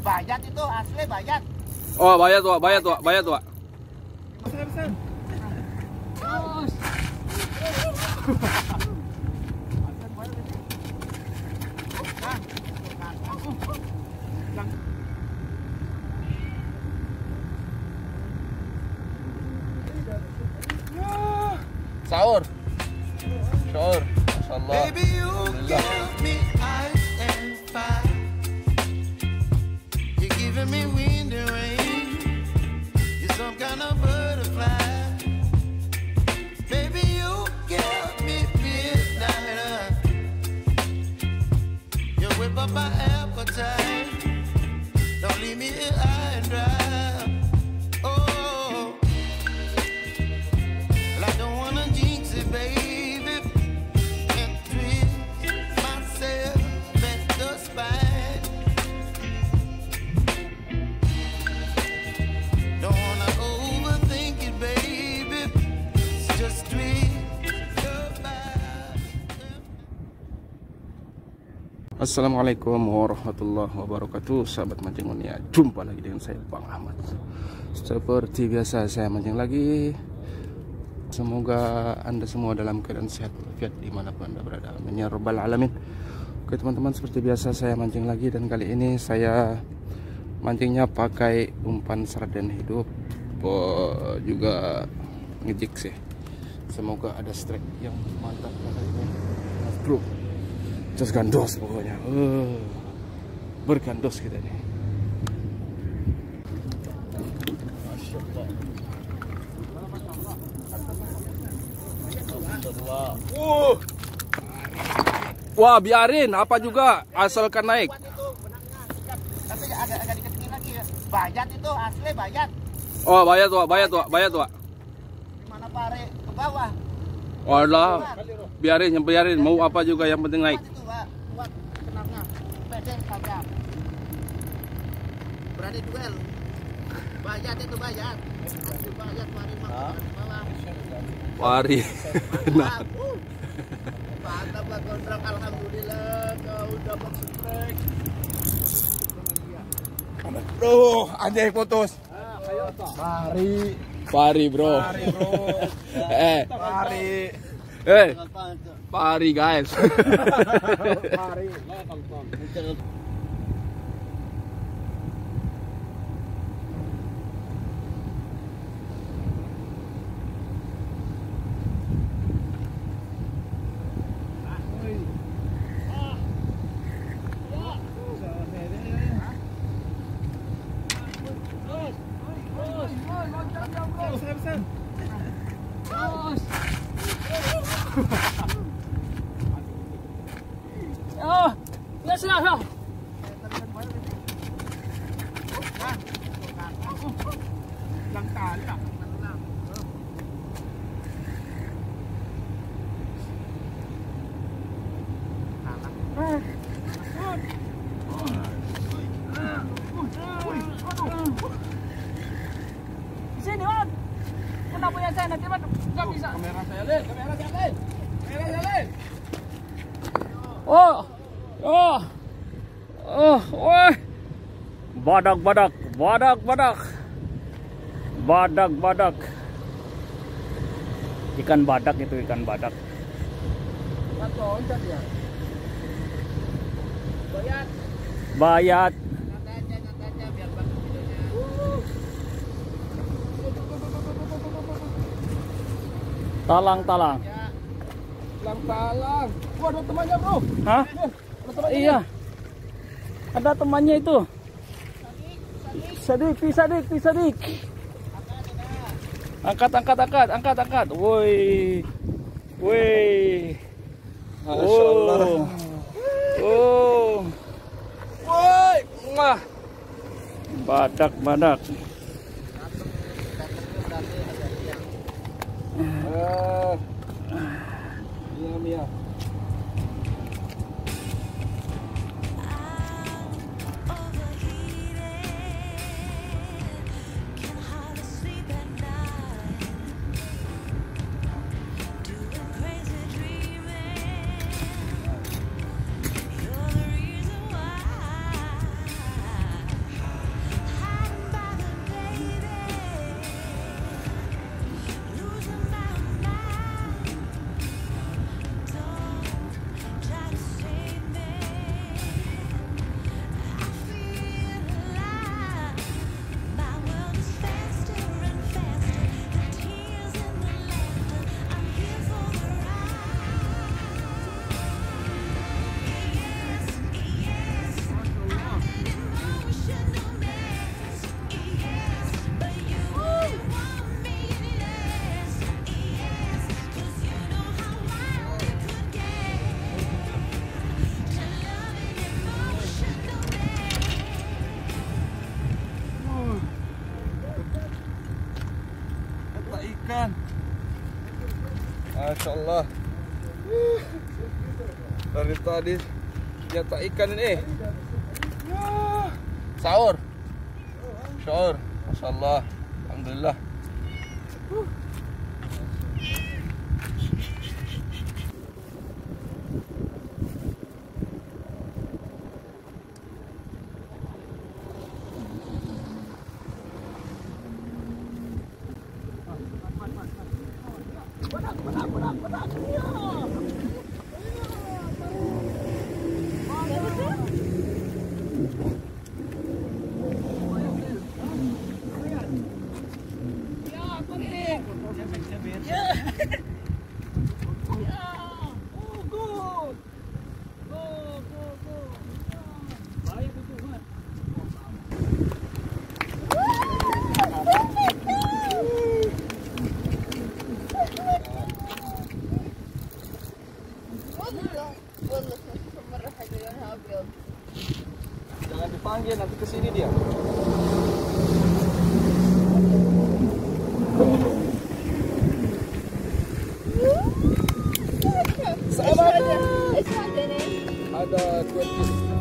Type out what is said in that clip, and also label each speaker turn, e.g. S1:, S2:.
S1: Bayat itu asli bayat.
S2: Oh, bayat tuh, bayat tuh, bayat tuh.
S1: Besar.
S2: Sahur. Sahur. Masyaallah.
S3: Baby, you give me ice and fire. You're giving me wind and rain. You're some kind of butterfly. Baby, you give me midnight. You whip up my appetite. Don't leave me here high and dry. Oh, well, I don't wanna jinx it, baby. And twist myself at the spine. Don't wanna overthink it, baby. It's just twist your mind.
S2: Assalamualaikum warahmatullahi wabarakatuh. Sahabat mancing mania, jumpa lagi dengan saya Bang Ahmad. Seperti biasa saya mancing lagi. Semoga Anda semua dalam keadaan sehat walafiat dimanapun Anda berada. Amin ya rabbal alamin. Oke teman-teman, seperti biasa saya mancing lagi, dan kali ini saya mancingnya pakai umpan sarden hidup, juga ngejig sih. Semoga ada strike yang mantap kali ini. Bro, just gandos pokoknya. Bergandos kita nih. Wah, biarin apa juga asalkan naik.
S1: Tapi agak diketingin lagi ya. Bayat itu asli bayat.
S2: Oh, bayat tuh, bayat tuh, bayat tuh.
S1: Gimana pare ke bawah?
S2: Walah, biarin, mau apa juga yang penting naik.
S1: Itu Pak, buat kenarnya. Pede saja. Berani duel. Bayat itu bayat. Asli bayat pare mah ke bawah.
S2: Pari. Nah.
S1: Mantap lah kontrak, alhamdulillah kau dapat strike.
S2: Bro, anjay putus. Pari bro. Pari guys.
S1: Pari.
S4: Oh, let's go.
S1: Lang tali ah.
S4: Sini, Wan. Kenapa yang saya nanti nggak bisa?
S2: Kamera saya lihat.
S4: Oh, woi. Badak. Ikan badak itu, ikan badak. Bayat.
S1: Biar bagus videonya.
S4: Talang.
S2: Talang. Wah, ada temannya, bro.
S4: Hah? Iya. Ada temannya itu. Sadik. Angkat. Woi.
S2: Masyaallah. Woi, wah.
S4: Badak.
S2: Iya. Masya Allah. Dari tadi jata ikan ini. Sahur. Sahur. Masya Allah. Alhamdulillah. Jangan dipanggil, nanti kesini dia. Ada 20.